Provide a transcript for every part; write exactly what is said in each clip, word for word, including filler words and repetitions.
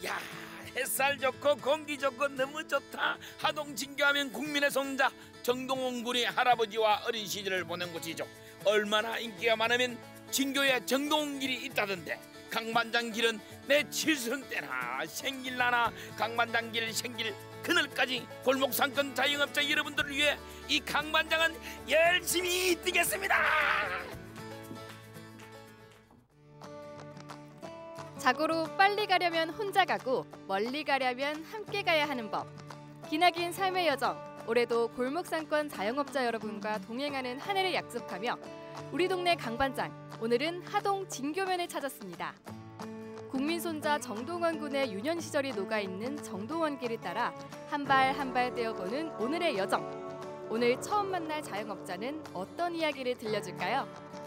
야, 햇살 좋고 공기 좋고 너무 좋다. 하동 진교하면 국민의 손자 정동원 군의 할아버지와 어린 시절을 보낸 곳이죠. 얼마나 인기가 많으면 진교에 정동원 길이 있다던데 강반장 길은 내 칠순 때나 생길나나 강반장 길 생길 그날까지 골목 상권 자영업자 여러분들을 위해 이 강반장은 열심히 뛰겠습니다. 자고로 빨리 가려면 혼자 가고 멀리 가려면 함께 가야 하는 법. 기나긴 삶의 여정, 올해도 골목상권 자영업자 여러분과 동행하는 한 해를 약속하며 우리 동네 강반장, 오늘은 하동 진교면을 찾았습니다. 국민 손자 정동원 군의 유년 시절이 녹아있는 정동원길을 따라 한 발 한 발 떼어보는 오늘의 여정. 오늘 처음 만날 자영업자는 어떤 이야기를 들려줄까요?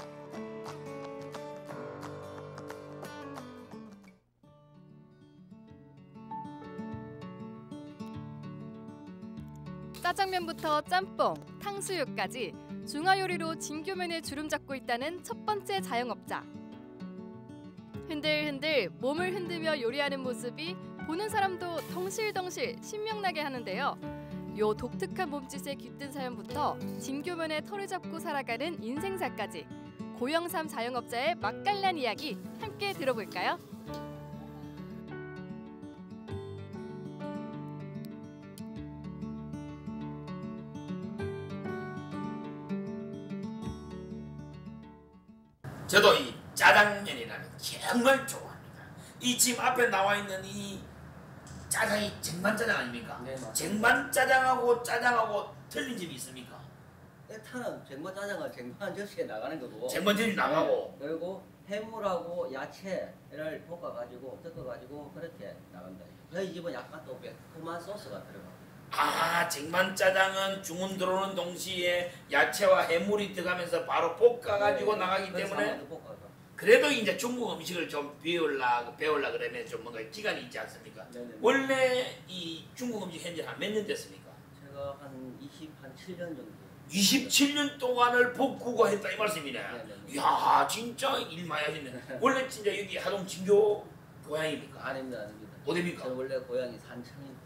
짜장면부터 짬뽕, 탕수육까지 중화요리로 진교면을 주름잡고 있다는 첫 번째 자영업자. 흔들흔들 몸을 흔들며 요리하는 모습이 보는 사람도 덩실덩실 신명나게 하는데요. 요 독특한 몸짓에 깃든 사연부터 진교면에 털을 잡고 살아가는 인생사까지 고영삼 자영업자의 맛깔난 이야기 함께 들어볼까요? 저도 이 짜장면이라면 정말 좋아합니다. 이 지금 앞에 나와 있는 이 짜장이 쟁반짜장 아닙니까? 네, 맞습니다. 쟁반짜장하고 짜장하고 틀린 점이 있습니까? 일단은 쟁반짜장은 쟁반 접시에 나가는 거고 쟁반 접시 나가고 네. 그리고 해물하고 야채를 볶아가지고 섞어가지고 그렇게 나간다. 저희 집은 약간 또 매콤한 소스가 들어가요. 아, 쟁반짜장은 주문 들어오는 동시에 야채와 해물이 들어가면서 바로 볶아가지고 네, 나가기 그래서 때문에 한번 더 볶아서. 그래도 이제 중국 음식을 좀 배울라 배울라 그러면 좀 뭔가 기간이 있지 않습니까? 네네네. 원래 이 중국 음식 현재 한 몇 년 됐습니까? 제가 한 이십칠 년 정도. 이십칠 년 동안을 볶고 했다 이 말씀이네. 네네네. 이야, 진짜 일 많이 하셨네. 원래 진짜 여기 하동 진교 고향입니까? 아닙니다, 아닙니다. 어디입니까? 저는 원래 고향이 산청입니다.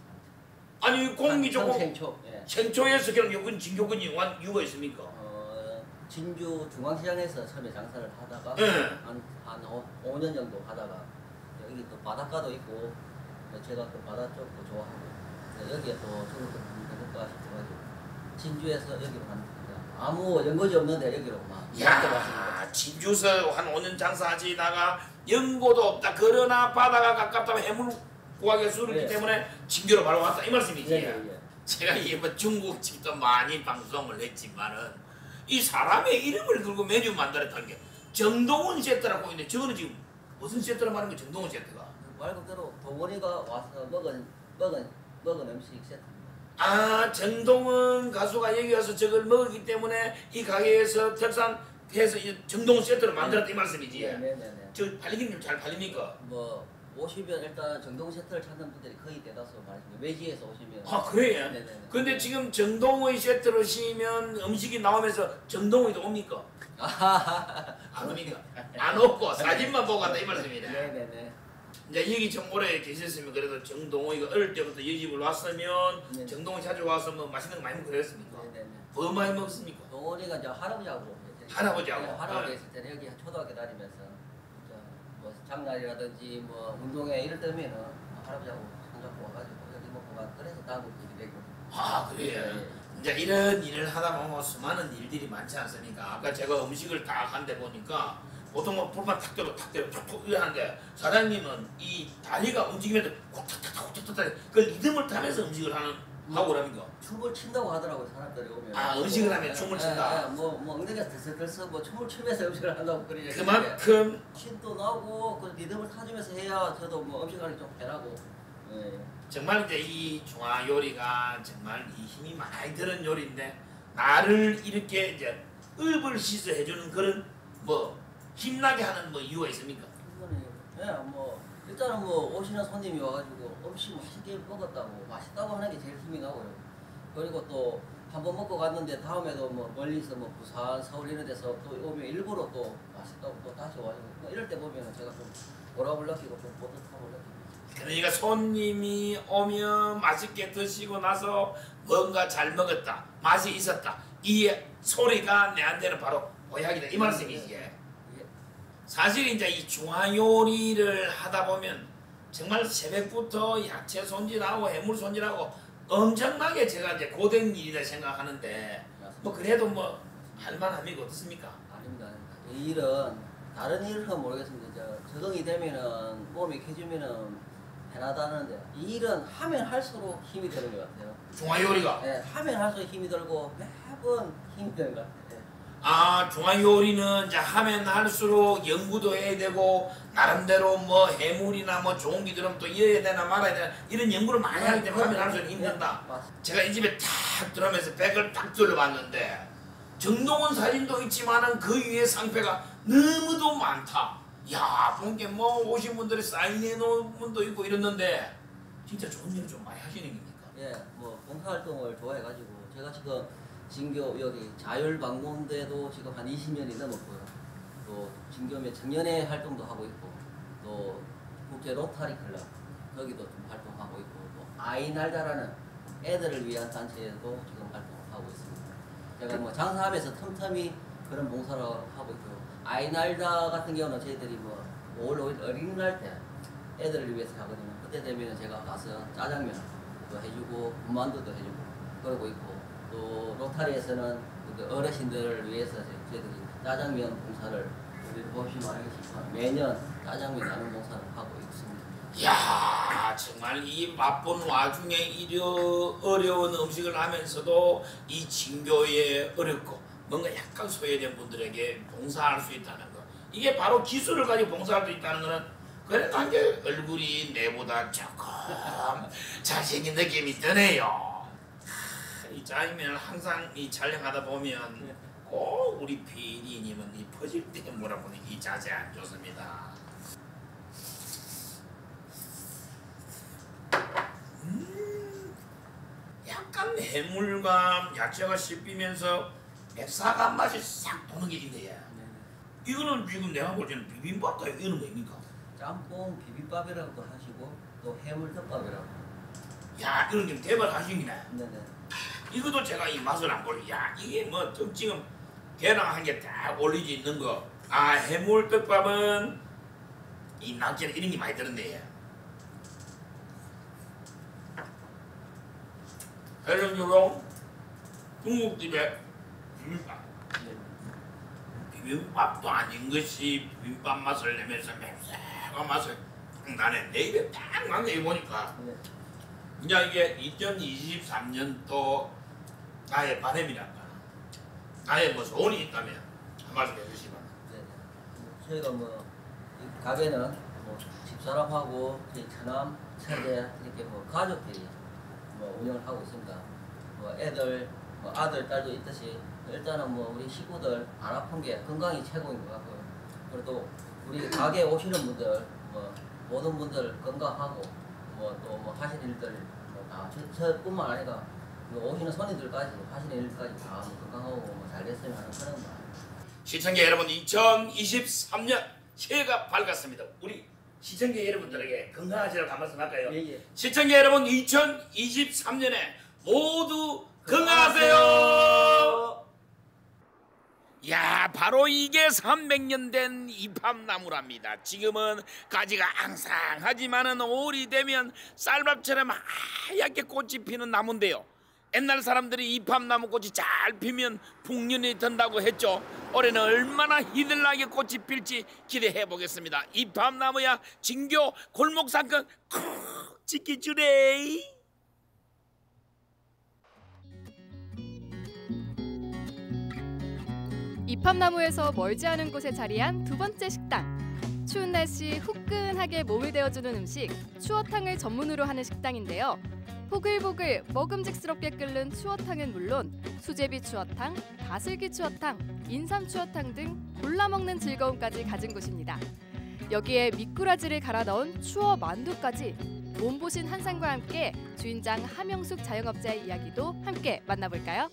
아니 공이 조금 생초. 예. 생초에서 그럼 여긴 진교군이 완 이유가 있습니까? 어, 진주 중앙시장에서 처음에 장사를 하다가 네. 한한 오 년 정도 하다가 여기 또 바닷가도 있고 제가 또 바다 쪽도 좋아하고 여기에 또 중국 해볼까 싶어가지고 진주에서 여기로 한 아무 연고지 없는데 여기로 막 야, 진주서 한 오 년 장사하시다가 연고도 없다. 그러나 바다가 가깝다면 해물 구하기가 수월하기 네. 때문에 진교로 바로 왔다 이 말씀이지. 예, 예. 제가 이뭐 중국 집도 많이 방송을 했지만은 이 사람의 이름을 걸고 메뉴 만들었다는 게 정동원 셰프라고 있는데 저거는 지금 무슨 셰프라 말하는 거 정동원 셰프가? 말 그대로 동원이가 와서 먹은 먹은 먹은 음식 세트입니다. 아, 정동원 가수가 여기 와서 저걸 먹었기 때문에 이 가게에서 특산해서 정동원 세트를 만들었다 이 말씀이지. 네네네. 저 팔리기는 좀 잘 팔립니까? 뭐 오시면 일단 정동 세트를 찾는 분들이 거의 대다수 많습니다. 외지에서 오시면. 아, 그래? 네네네. 근데 지금 정동의 세트를 시면 음식이 나오면서 정동의도 옵니까? 안 옵니까? 안 없고 사진만 보고 간다 이 말씀이네. 네네네. 이제 여기 좀 오래 계셨으면 그래도 정동의가 어릴 때부터 이 집을 왔으면 네네. 정동의 자주 와서 뭐 맛있는 거 많이 먹고 그랬습니까? 네네네. 뭐 많이 먹습니까? 동원이가 이제 할아버지하고 이제 할아버지하고? 네, 할아버지 네. 있을 때는 여기 초등학교 다니면서 이제 뭐 장날이라든지 뭐 운동회 이럴 때면은 할아버지하고 손잡고 와가지고 여기 먹고 가 그래서 다음으로 이렇게 되고. 아, 그래요? 네. 이제 이런 일을 하다 보면 수많은 일들이 많지 않습니까? 아까 제가 음식을 딱 한데 보니까 보통 뭐 불만 탁 들어 탁 들어 툭툭 이러는데 사장님은 이 다리가 움직이면서 콕탁탁탁 콕탁탁 그 리듬을 타면서 음식을 하는 하고 그럽니까? 춤을 춘다고 하더라고요 사람들이 오면. 아, 음식을 하면 춤을 춘다. 뭐뭐 뭐 엉덩이가 들썩들썩 뭐 춤을 추면서 음식을 한다고 그러죠. 그만큼 신도 나고 그 리듬을 타주면서 해야 저도 뭐 음식하는 좀 편하고. 예. 정말 이제 이 중화 요리가 정말 이 힘이 많이 드는 요리인데 나를 이렇게 이제 읍을 씻어 해주는 그런 뭐 힘나게 하는 뭐 이유가 있습니까? 이거는 예, 뭐 일단은 뭐 오시는 손님이 와가지고 음식 맛있게 먹었다고 맛있다고 하는 게 제일 힘이 나고요. 그리고 또 한 번 먹고 갔는데 다음에도 뭐 멀리서 뭐 부산, 서울 이런 데서 또 오면 일부러 또 맛있다고 또 다시 와가지고 뭐 이럴 때 보면은 제가 좀 보람을 느끼고 좀 뿌듯함을 느낍니다. 그러니까 손님이 오면 맛있게 드시고 나서 뭔가 잘 먹었다, 맛이 있었다, 이 소리가 내한테는 바로 보약이다 이 말씀이지. 예. 사실 이제 이 중화 요리를 하다 보면 정말 새벽부터 야채 손질하고 해물 손질하고 엄청나게 제가 이제 고된 일이라 생각하는데 뭐 그래도 뭐 할만합니까? 어떻습니까? 아닙니다, 아닙니다. 이 일은 다른 일은 모르겠습니다. 저 적응이 되면은 몸이 켜지면은 편하다는데 이 일은 하면 할수록 힘이 드는 것 같아요. 중화 요리가. 예, 하면 할수록 힘이 들고 매번 힘이 드는 것 같아요. 예. 아, 중화 요리는 이제 하면 할수록 연구도 해야 되고 나름대로 뭐 해물이나 뭐 좋은 게 들으면 또 이어야 되나 말아야 되나 이런 연구를 많이 하기 때문에 하면 할수록 힘든다. 예, 맞습니다. 제가 이 집에 탁 들어오면서 백을 딱 둘러봤는데 정동원 사진도 있지만은 그 위에 상패가 너무도 많다. 야, 본게 뭐 오신 분들이 사인해 놓은 분도 있고 이랬는데 진짜 좋은 일을 좀 많이 하시는 겁니까? 예, 뭐 봉사활동을 좋아해가지고 제가 지금 진교 여기 자율방문대도 지금 한 이십 년이 넘었고요. 또 진교면 청년회 활동도 하고 있고 또 국제 로타리 클럽 거기도 좀 활동하고 있고 또 아이 날자라는 애들을 위한 단체에도 지금 활동을 하고 있습니다. 제가 뭐 장사하면서 틈틈이 그런 봉사를 하고 있고요. 아이 날자 같은 경우는 저희들이 뭐 오월 오일 어린이날 때 애들을 위해서 하거든요. 그때 되면 제가 가서 짜장면도 해주고 군만두도 해주고 그러고 있고 또 로타리에서는 그 어르신들을 위해서 저희들이 짜장면 봉사를 우리 보시면 알겠지만 매년 짜장면 나눔 봉사를 하고 있습니다. 이야, 정말 이 바쁜 와중에 이려 어려운 음식을 하면서도 이 진교에 어렵고 뭔가 약간 소외된 분들에게 봉사할 수 있다는 거, 이게 바로 기술을 가지고 봉사할 수 있다는 거는 그래도 한 게 얼굴이 내보다 조금 잘생긴 느낌이 드네요. 이 짜장면을 항상 이 촬영하다 보면 꼭 우리 피디님은 이 퍼질 때 몰아보는 이 자세 안 좋습니다. 음, 약간 해물과 야채가 씹히면서 백사간 맛이 싹 도는 게 있네요. 이거는 지금 내가 볼 때는 비빔밥과 이거는 뭡니까? 짬뽕 비빔밥이라고도 하시고 또 해물덮밥이라고. 야, 이건 좀 대박하시네. 네네. 이것도 제가 이 맛을 안 보려. 야, 이게 뭐 좀 지금 계란 한 개 딱 올리지 있는 거. 아, 해물떡밥은 이 낙지는 이런 게 많이 들었네. 예를 들어 중국집에 비빔밥. 비빔밥도 아닌 것이 비빔밥 맛을 내면서 맵싹한 맛을 딱 나네. 내 입에 딱 맞네. 이거 보니까. 네. 이제 이게 이천이십삼 년도 나의 바람이란다. 나의 뭐 소원이 있다면 한 말씀 해주시면. 네. 저희가 뭐 이 가게는 뭐 집사람하고 저희 처남, 처제 이렇게 뭐 가족들이 뭐 운영을 하고 있습니다. 뭐 애들, 뭐 아들, 딸도 있듯이 일단은 뭐 우리 식구들 안 아픈 게 건강이 최고인 것 같고요. 그리고 또 우리 가게에 오시는 분들 뭐 모든 분들 건강하고 뭐 또 뭐 하시는 일들 뭐다 저뿐만 아니라 뭐 오시는 손님들까지 하시는 일까지 다 뭐 건강하고 뭐 잘 됐으면 하는 그런 마음. 시청자 여러분, 이천이십삼 년 새해가 밝았습니다. 우리 시청자 여러분들에게 건강하시라고 한 말씀 할까요? 예, 예. 시청자 여러분, 이천이십삼 년에 모두 건강하세요. 야, 바로 이게 삼백 년 된 이팝나무랍니다. 지금은 가지가 앙상하지만은 오리 되면 쌀밥처럼 하얗게 꽃이 피는 나무인데요. 옛날 사람들이 이팝나무 꽃이 잘 피면 풍년이 든다고 했죠. 올해는 얼마나 희들나게 꽃이 필지 기대해 보겠습니다. 이팝나무야 진교 골목상권 콕 지켜주래. 이팝나무에서 멀지 않은 곳에 자리한 두 번째 식당. 추운 날씨 후끈하게 몸을 데워주는 음식 추어탕을 전문으로 하는 식당인데요. 보글보글 먹음직스럽게 끓는 추어탕은 물론 수제비 추어탕, 다슬기 추어탕, 인삼 추어탕 등 골라 먹는 즐거움까지 가진 곳입니다. 여기에 미꾸라지를 갈아 넣은 추어 만두까지 몸보신 한상과 함께 주인장 하명숙 자영업자의 이야기도 함께 만나볼까요?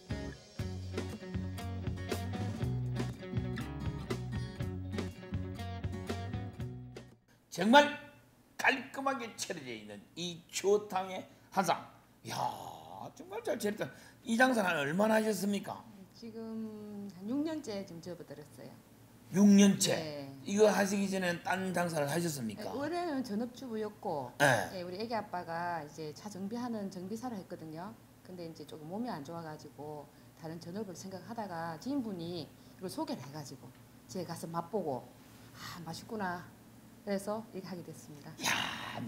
정말 깔끔하게 차려져 있는 이 추어탕의 한상. 이야 정말 잘 차렸다. 이 장사는 한 얼마나 하셨습니까? 지금 한 육 년째 좀 접어들었어요. 육 년째. 네. 이거 하시기 전에는 딴 장사를 하셨습니까? 올해는 전업주부였고, 네. 네, 우리 애기 아빠가 이제 차 정비하는 정비사를 했거든요. 근데 이제 조금 몸이 안 좋아가지고 다른 전업을 생각하다가 지인분이 이걸 소개를 해가지고 제가 가서 맛보고 아 맛있구나. 그래서 이렇게 하게 됐습니다. 야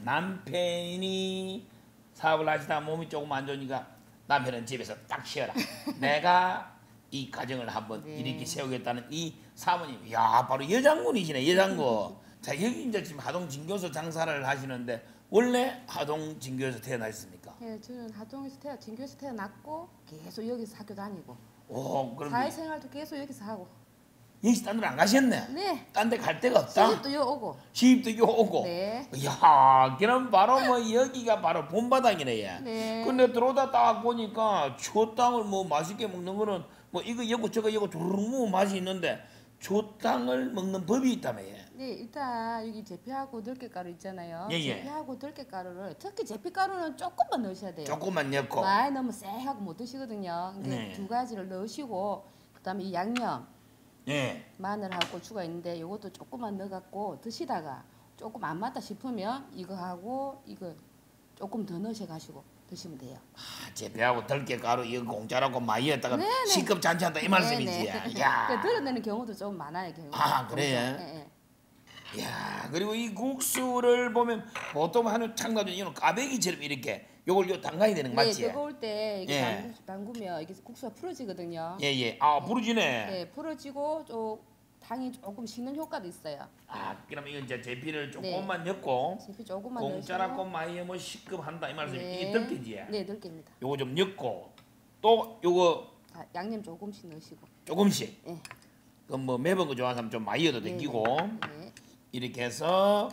남편이 사업을 하시다 몸이 조금 안 좋으니까 남편은 집에서 딱 쉬어라. 내가 이 가정을 한번 네. 이렇게 세우겠다는 이 사모님. 야 바로 여장군이시네 여장군. 자 여기 이제 지금 하동 진교소 장사를 하시는데 원래 하동 진교에서 태어나셨습니까? 네, 저는 하동에서 태어, 진교에서 태어났고 계속 여기서 학교 다니고 오 그럼 사회생활도 계속 여기서 하고. 여기서 딴 데로 안 가셨네. 네. 딴 데 갈 데가 없다. 시집도 여 오고. 시집도 요 오고. 네. 이야, 그럼 바로 뭐 여기가 바로 본바닥이네. 얘. 네. 근데 들어오다 딱 보니까 추어탕을 뭐 맛있게 먹는 거는 뭐 이거 여고 저거 여고 두루룩 뭐 맛이 있는데 추어탕을 먹는 법이 있다며. 얘. 네, 일단 여기 제피하고 들깨가루 있잖아요. 예, 예. 제피하고 들깨가루를 특히 제피가루는 조금만 넣으셔야 돼요. 조금만 넣고. 많이 넣으면 쎄하고 못 드시거든요. 근데 네. 두 가지를 넣으시고 그다음에 이 양념 예. 마늘하고 고추가 있는데 이것도 조금만 넣어갖고 드시다가 조금 안 맞다 싶으면 이거하고 이거 조금 더 넣으셔가지고 드시면 돼요. 아, 제 배하고 들깨가루 이거 공짜라고 많이 했다가 네네. 시급 잔치한다 이 말씀이지. 네네. 야. 드러내는 경우도 좀 많아요. 경우. 아, 그래요? 네, 네. 야 그리고 이 국수를 보면 보통 하는 창가전 이는 까베기처럼 이렇게 요걸 요 담가야 되는 거 네, 맞지? 뜨거울 때 이게 예. 담그, 담그면 이게 국수가 풀어지거든요. 예예. 아 부르지네. 네, 풀어지고 좀 당이 조금 식는 효과도 있어요. 아 그럼 이건 이제 제피를 네. 조금만 넣고 제피 조금만 공짜라고 넣으시고. 많이 뭐 시급한다 이 말씀이 네. 이게 들깨지. 네, 들깨입니다. 요거 좀 넣고 또 요거 자, 양념 조금씩 넣으시고. 조금씩. 네. 그럼 뭐 매번 거 좋아하는 사람 좀 많이 넣어도 네, 되기고 네. 이렇게 해서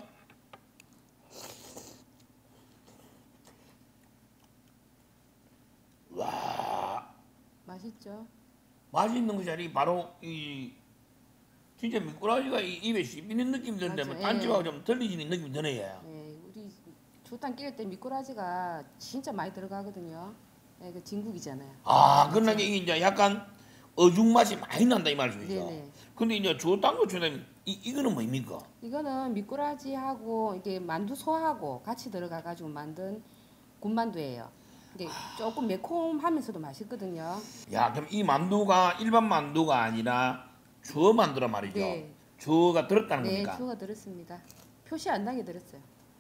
와 맛있죠? 맛있는 그 자리 바로 이 진짜 미꾸라지가 이 입에 씹히는 느낌이 드는데 뭐 맞아요. 딴집하고 예. 좀 틀리지는 느낌이 드네요. 네, 우리 조탕 끓일 때 미꾸라지가 진짜 많이 들어가거든요. 네, 그 진국이잖아요. 아 그러나 이게 이제 약간 어죽 맛이 많이 난다 이 말씀이죠. 네네. 근데 이제 주었던 것처럼 이 이거는 뭡니까? 이거는 미꾸라지하고 이게 만두 소하고 같이 들어가가지고 만든 군만두예요. 이게 조금 매콤하면서도 맛있거든요. 야 그럼 이 만두가 일반 만두가 아니라 주어 만두란 말이죠. 네. 주어가 들었다는 네, 겁니까? 주가 들었습니다. 표시 안 나게 들었어요.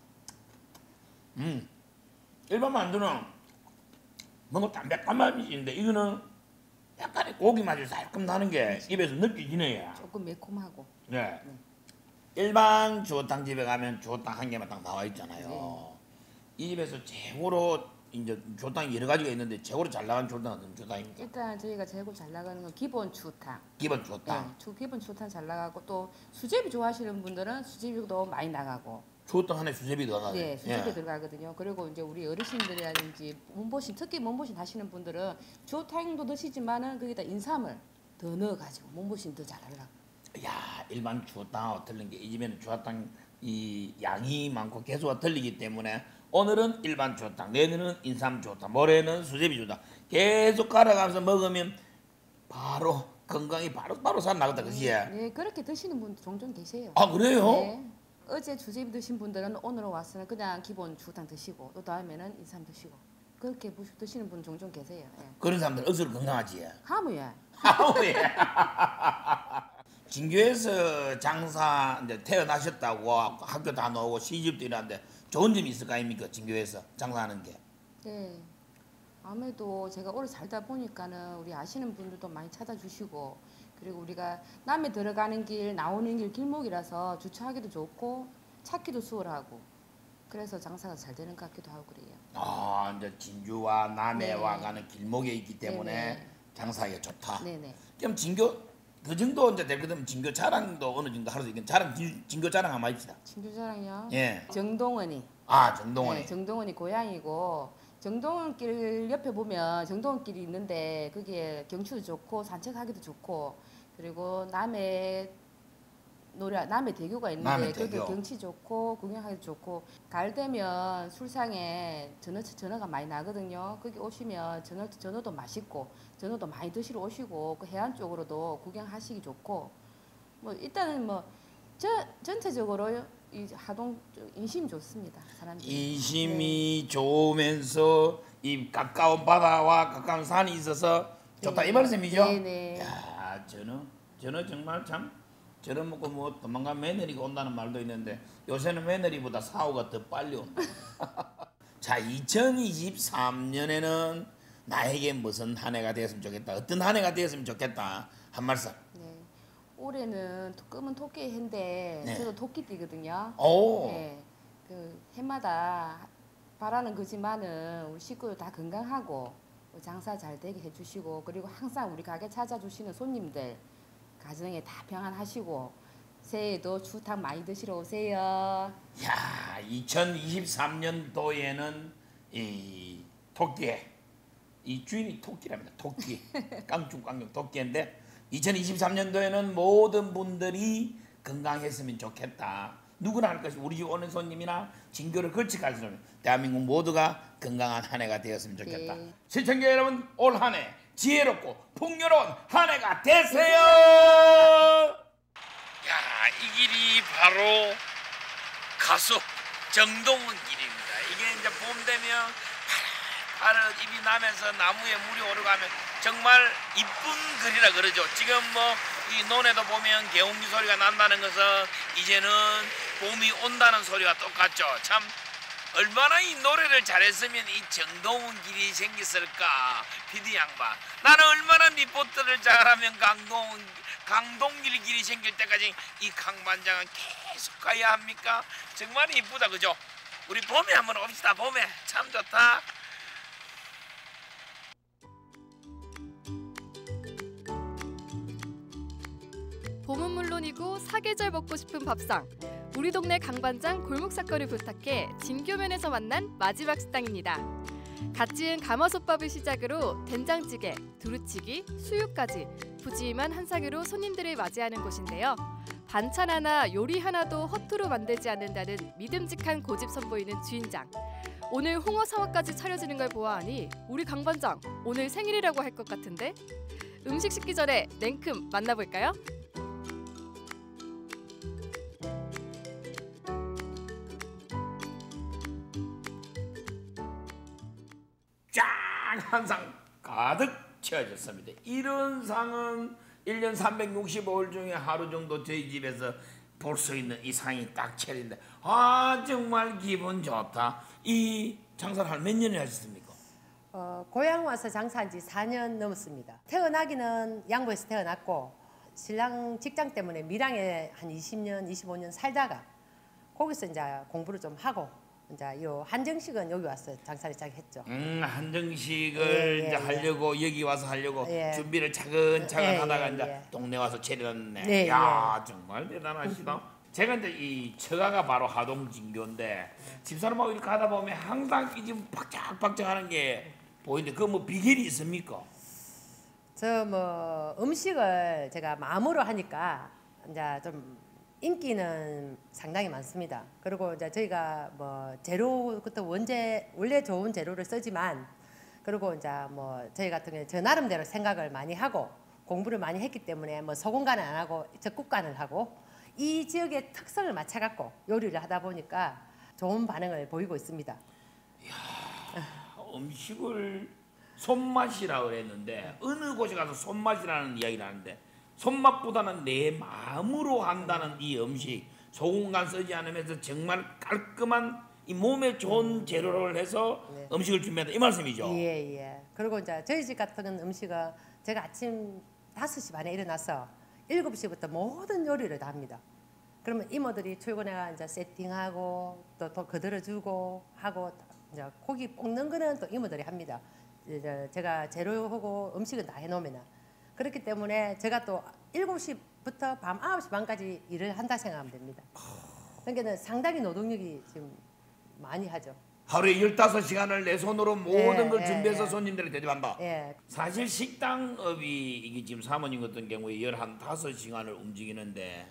음 일반 만두는 뭔가 담백한 맛이 있는데 이거는 약간의 고기 맛이 살끔 나는 게 입에서 느껴지네요. 조금 매콤하고. 네. 네. 일반 주어탕 집에 가면 주어탕 한 개만 딱 나와 있잖아요. 네. 이 집에서 최고로 이제 주어탕이 여러 가지가 있는데 최고로 잘 나간 주어탕은 어떤 주어탕입니까? 일단 저희가 제일 잘 나가는 건 기본 추탕. 기본 주어탕. 네, 주 기본 추탕 잘 나가고 또 수제비 좋아하시는 분들은 수제비도 많이 나가고. 주어탕 안에 수제비 들어가요. 네, 수제비 예. 들어가거든요. 그리고 이제 우리 어르신들이라든지 몸보신 특히 몸보신 하시는 분들은 주탕도 드시지만은 거기다 인삼을 더 넣어가지고 몸보신 더 잘하려고. 야 일반 주어탕하고 틀린 게 이 집에는 주어탕 이 양이 많고 개수가 틀리기 때문에 오늘은 일반 주어탕, 내일은 인삼 주어탕, 모레는 수제비 주어탕 계속 갈아가면서 먹으면 바로 건강이 바로 바로 살아나겠다 그지? 네, 그렇게 드시는 분도 종종 계세요. 아 그래요? 네. 어제 수제비 드신 분들은 오늘 와서는 그냥 기본 주탕 드시고 또 다음에는 인삼 드시고 그렇게 드시는 분 종종 계세요. 예. 그런 사람들 억수로 건강하지. 하무야. 아우예. 진교에서 장사 이제 태어나셨다고 학교 다 나오고 시집도 일하는데 좋은 점이 있을 거 아닙니까? 진교에서 장사하는 게. 네. 아무래도 제가 오래 살다 보니까는 우리 아시는 분들도 많이 찾아주시고 그리고 우리가 남에 들어가는 길 나오는 길 길목이라서 주차하기도 좋고 찾기도 수월하고 그래서 장사가 잘 되는 것 같기도 하고 그래요. 아 이제 진주와 남해와 네. 가는 길목에 있기 때문에 네네. 장사하기가 좋다. 네네. 그럼 진교 그 정도 이제 되거든 진교 자랑도 어느 정도 하루 이건 자랑 진- 진교 자랑 한번 해주시다. 진주자랑이요. 예. 정동원이. 아 정동원이. 네, 정동원이 고향이고 정동원길 옆에 보면 정동원길이 있는데 그게 경치도 좋고 산책하기도 좋고 그리고 남해 노래 남해 대교가 있는데 남해대교. 그것도 경치 좋고 구경하기 좋고 가을 되면 술상에 전어 전어가 많이 나거든요. 거기 오시면 전어 전어도 맛있고 전어도 많이 드시러 오시고 그 해안 쪽으로도 구경하시기 좋고 뭐 일단은 뭐 저, 전체적으로 이 하동 쪽 인심이 좋습니다. 사람들이. 인심이 좋으면서 이 가까운 바다와 가까운 산이 있어서 좋다 네. 이 말씀이죠? 네네. 야, 전어, 전어 정말 참 전어 먹고 뭐 도망간 며느리가 온다는 말도 있는데 요새는 며느리보다 사후가 더 빨리 온다. 자, 이천이십삼 년에는 나에게 무슨 한 해가 되었으면 좋겠다. 어떤 한 해가 되었으면 좋겠다. 한 말씀. 네. 올해는 토- 검은 토끼 해인데 네. 저도 토끼띠거든요. 오. 네. 그 해마다 바라는 거지만은 우리 식구들 다 건강하고 장사 잘 되게 해주시고 그리고 항상 우리 가게 찾아주시는 손님들 가정에 다 평안하시고 새해에도 추탕 많이 드시러 오세요. 야, 이천이십삼 년도에는 이 토끼에 이 주인이 토끼랍니다. 토끼. 깡충깡충 토끼인데 이천이십삼 년도에는 모든 분들이 건강했으면 좋겠다. 누구나 할 것이 우리 집 오는 손님이나 진교를 걸치갈 수 없는 대한민국 모두가 건강한 한 해가 되었으면 좋겠다. 네. 시청자 여러분, 올 한 해 지혜롭고 풍요로운 한 해가 되세요. 야, 이 길이 바로 가수 정동원 길입니다. 이게 이제 봄 되면 파릇파릇 잎이 나면서 나무에 물이 오르가면 정말 이쁜 글이라 그러죠. 지금 뭐 이 논에도 보면 개운기 소리가 난다는 것은 이제는 봄이 온다는 소리가 똑같죠. 참 얼마나 이 노래를 잘했으면 이 정동원 길이 생겼을까. 피디 양반, 나는 얼마나 리포트를 잘하면 강동 강동길 길이 생길 때까지 이 강반장은 계속 가야 합니까? 정말 이쁘다, 그죠? 우리 봄에 한번 옵시다. 봄에 참 좋다. 봄은 물론이고 사계절 먹고 싶은 밥상. 우리 동네 강반장 골목 사건을 부탁해 진교면에서 만난 마지막 식당입니다. 갓 지은 가마솥밥을 시작으로 된장찌개, 두루치기, 수육까지 푸짐한 한상으로 손님들을 맞이하는 곳인데요. 반찬 하나, 요리 하나도 허투루 만들지 않는다는 믿음직한 고집 선보이는 주인장. 오늘 홍어 사와까지 차려지는 걸 보아하니 우리 강반장 오늘 생일이라고 할 것 같은데? 음식 식기 전에 냉큼 만나볼까요? 쫙 한 상 가득 채워졌습니다. 이런 상은 일 년 삼백육십오 일 중에 하루 정도 저희 집에서 볼 수 있는 이 상이 딱 차린데 아 정말 기분 좋다. 이 장사를 한 몇 년을 하셨습니까? 어, 고향 와서 장사한 지 사 년 넘었습니다. 태어나기는 양구에서 태어났고 신랑 직장 때문에 밀양에 한 이십 년, 이십오 년 살다가 거기서 이제 공부를 좀 하고 이제 요 한정식은 여기 와서 장사를 시작했죠. 음, 한정식을 예, 예, 이제 예. 하려고 여기 와서 하려고 예. 준비를 차근차근 예, 하다가 예, 이제 예. 동네 와서 차렸네. 네, 야 정말 대단하시다. 제가 이제 이 처가가 바로 하동 진교인데 집사람하고 이렇게 하다 보면 항상 이 집 박짝박짝하는 게 보이는데 그 뭐 비결이 있습니까? 저 뭐 음식을 제가 마음으로 하니까 이제 좀 인기는 상당히 많습니다. 그리고 이제 저희가 뭐 재료부터 원재 원래 좋은 재료를 쓰지만 그리고 이제 뭐 저희 같은 경우에 저 나름대로 생각을 많이 하고 공부를 많이 했기 때문에 뭐 소금간을 안 하고 적국간을 하고 이 지역의 특성을 맞춰갖고 요리를 하다 보니까 좋은 반응을 보이고 있습니다. 음식을 손맛이라고 그랬는데 어느 곳에 가서 손맛이라는 이야기를 하는데 손맛보다는 내 마음으로 한다는 이 음식 소금간 쓰지 않으면서 정말 깔끔한 이 몸에 좋은 재료를 해서 네. 음식을 준비한다 이 말씀이죠. 예, 예. 그리고 이제 저희 집 같은 음식은 제가 아침 다섯 시 반에 일어나서 일곱 시부터 모든 요리를 다 합니다. 그러면 이모들이 출근해가 이제 세팅하고 또, 또 거들어주고 하고 이제 고기 볶는 거는 또 이모들이 합니다. 이제 제가 재료하고 음식은 다 해놓으면 그렇기 때문에 제가 또 일곱 시부터 밤 아홉 시 반까지 일을 한다 생각하면 됩니다. 그러니까 상당히 노동력이 지금 많이 하죠. 하루에 열다섯 시간을 내 손으로 모든 예, 걸 예, 준비해서 예. 손님들을 대접한다. 예. 사실 식당업이 이게 지금 사모님 같은 경우에 열한 다섯 시간을 움직이는데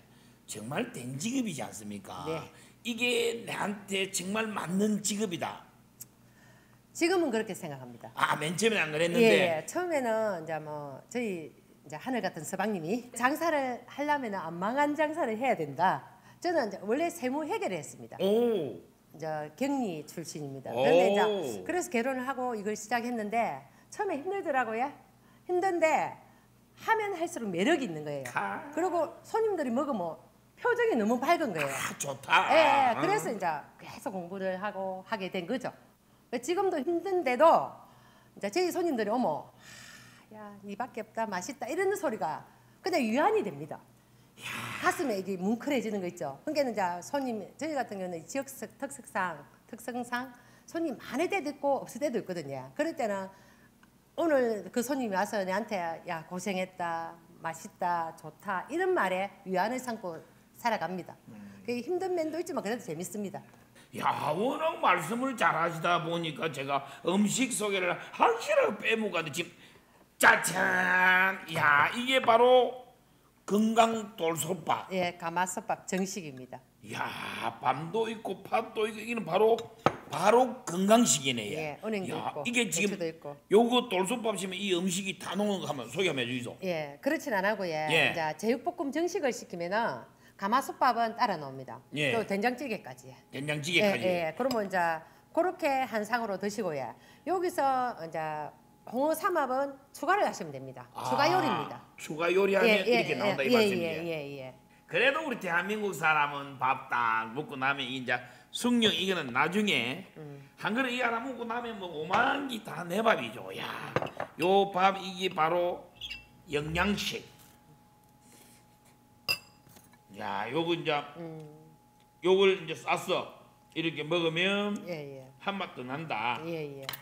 정말 된 직업이지 않습니까? 네. 이게 나한테 정말 맞는 직업이다. 지금은 그렇게 생각합니다. 아, 맨 처음에는 안 그랬는데. 예, 예. 처음에는 이제 뭐 저희 이제 하늘 같은 서방님이 장사를 하려면 안 망한 장사를 해야 된다. 저는 이제 원래 세무 회계를 했습니다. 오. 이제 경리 출신입니다. 오. 그런데 이제 그래서 결혼을 하고 이걸 시작했는데 처음에 힘들더라고요. 힘든데 하면 할수록 매력이 있는 거예요. 아. 그리고 손님들이 먹으면 표정이 너무 밝은 거예요. 아, 좋다. 예, 예. 그래서 이제 계속 공부를 하고 하게 된 거죠. 지금도 힘든데도 이제 저희 손님들이 어머, 야, 니밖에 없다, 맛있다 이런 소리가 그냥 유한이 됩니다. 가슴에 이게 뭉클해지는 거 있죠. 그러니까 이제 손님 저희 같은 경우는 지역 특색상 특성상 손님 많을 때도 있고 없을 때도 있거든요. 그럴 때는 오늘 그 손님이 와서 내한테 야 고생했다, 맛있다, 좋다 이런 말에 위안을 삼고 살아갑니다. 그 힘든 면도 있지만 그래도 재밌습니다. 야, 워낙 말씀을 잘하시다 보니까 제가 음식 소개를 하시라고 빼먹었는데 지금 짜잔! 야, 이게 바로 건강 돌솥밥. 예, 가마솥밥 정식입니다. 야, 밤도 있고 팥도 있고 이거는 바로 바로 건강식이네. 예, 은행도 야, 있고 이게 지금 배추도 있고. 요거 돌솥밥이면 이 음식이 다 넣은 거 한번 소개 한번 해주이소. 예, 그렇진 않고 예. 예. 이제 제육볶음 정식을 시키면은 가마솥밥은 따라 나옵니다. 예. 또 된장찌개까지. 된장찌개까지. 예, 예. 그러면 이제 그렇게 한 상으로 드시고 예. 여기서 이제 홍어 삼합은 추가를 하시면 됩니다. 아, 추가 요리입니다. 추가 요리하면 예, 예, 이렇게 예, 나온다 이 예, 말씀이에요. 예, 예, 예. 그래도 우리 대한민국 사람은 밥 딱 먹고 나면 이제 숙령 이거는 나중에 음. 한 그릇 이 하나 먹고 나면 뭐 오만 기 다 내 밥이죠. 야, 요 밥 이게 바로 영양식. 야, 요거 이제 음. 요걸 이제 싸서 이렇게 먹으면 예, 예. 한 맛 더 난다. 예, 예.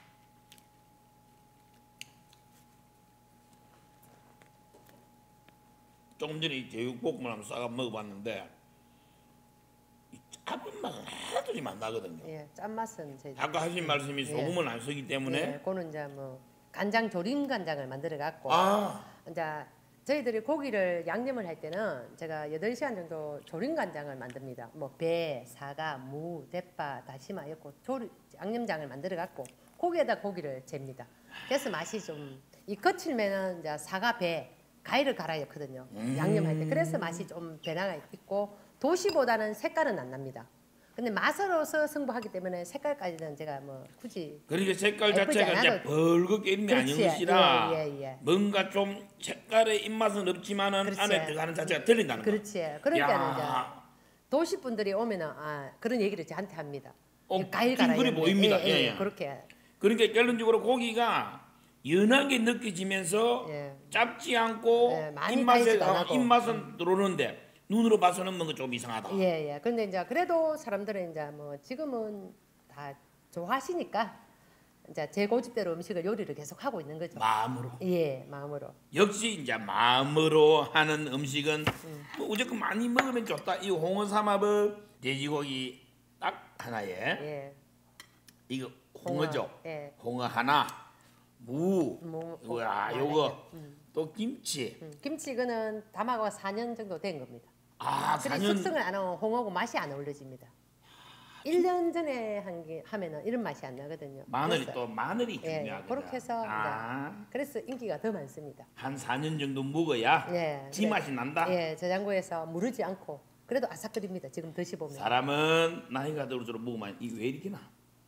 조금 전에 이 제육볶음을 한번 싸가 먹어봤는데 이 작은 맛은 하나도 좀 안 나거든요. 예, 짠맛은 저희 아까 하신 말씀이 예. 소금을 안 쓰기 때문에 예, 그거는 이제 뭐 간장 조림 간장을 만들어 갖고 아, 이제 저희들이 고기를 양념을 할 때는 제가 여덟 시간 정도 조림 간장을 만듭니다. 뭐 배, 사과, 무, 대파, 다시마 이렇게 조리 양념장을 만들어 갖고 고기에다 고기를 잽니다. 그래서 맛이 좀 이 거칠면은 이제 사과 배 가위를 갈아 넣거든요. 음. 양념할 때. 그래서 맛이 좀 변화가 있고 도시보다는 색깔은 안 납니다. 근데 맛으로서 승부하기 때문에 색깔까지는 제가 뭐 굳이 그러니까 색깔 예쁘지 자체가 이제 않아도- 벌겋게 있는 게 그렇지. 아닌 것이라 예, 예, 예. 뭔가 좀 색깔의 입맛은 없지만은 그렇지. 안에 들어가는 자체가 틀린다는 거. 그렇지. 그러니까는 야. 이제 도시 분들이 오면은 아 그런 얘기를 저한테 합니다. 어, 가위 갈아 빙글이 보입니다. 예, 예, 예, 예. 그렇게 그러니까 결론적으로 고기가 연하게 느껴지면서 예. 짭지 않고 예, 많이 입맛에 달지도 어, 않고. 입맛은 들어오는데 눈으로 봐서는 뭔가 좀 이상하다. 예, 예. 근데 이제 그래도 사람들은 이제 뭐 지금은 다 좋아하시니까 이제 제 고집대로 음식을 요리를 계속 하고 있는 거죠. 마음으로. 예, 마음으로. 역시 이제 마음으로 하는 음식은 음. 뭐 무조건 많이 먹으면 좋다. 이 홍어 삼합은 돼지고기 딱 하나에 예. 이거 홍어죠. 홍어, 예. 홍어 하나, 무, 무, 와 무, 요거 음. 또 김치. 음, 김치 이거는 담하고 사 년 정도 된 겁니다. 아, 그래 사 년 숙성을 안 하면 홍어하고 맛이 안 어울려집니다. 일 년 전에 한 게 하면은 이런 맛이 안 나거든요. 마늘이 그래서- 또 마늘이 예, 중요하거든. 그렇게 해서 아, 그래서 인기가 더 많습니다. 한 사 년 정도 먹어야 예, 지 네. 맛이 난다. 예, 저장고에서 무르지 않고 그래도 아삭거립니다. 지금 드셔보면. 사람은 나이가 들수록 먹으면 이게 왜 이렇게 나?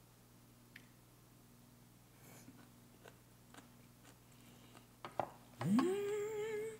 음,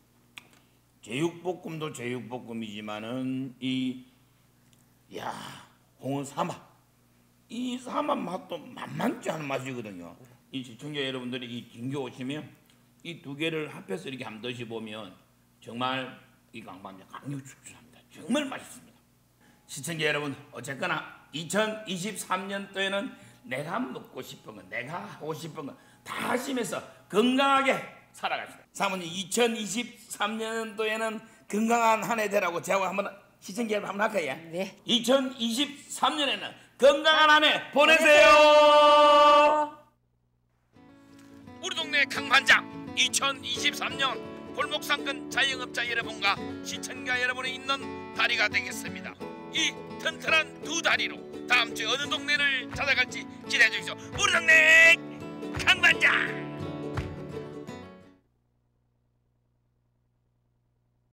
제육볶음도 제육볶음이지만은 이 야, 홍어 삼합 이 삼합 맛도 만만치 않은 맛이거든요. 이 시청자 여러분들이 이 진교 오시면 이 두 개를 합해서 이렇게 한번 드셔보면 정말 이 강반장 강력 추천합니다. 정말 맛있습니다. 시청자 여러분, 어쨌거나 이천이십삼 년도에는 내가 먹고 싶은 거, 내가 하고 싶은 거 다 하시면서 건강하게 살아갑시다. 사모님, 이천이십삼 년도에는 건강한 한 해 되라고 제가 한번 시청자 여러분 한번 할까요? 네. 이천이십삼 년에는 건강한 한 해 보내세요. 우리 동네 강반장 이천이십삼 년 골목상권 자영업자 여러분과 시청자 여러분이 있는 다리가 되겠습니다. 이 튼튼한 두 다리로 다음 주 어느 동네를 찾아갈지 기대해 주십시오. 우리 동네 강반장.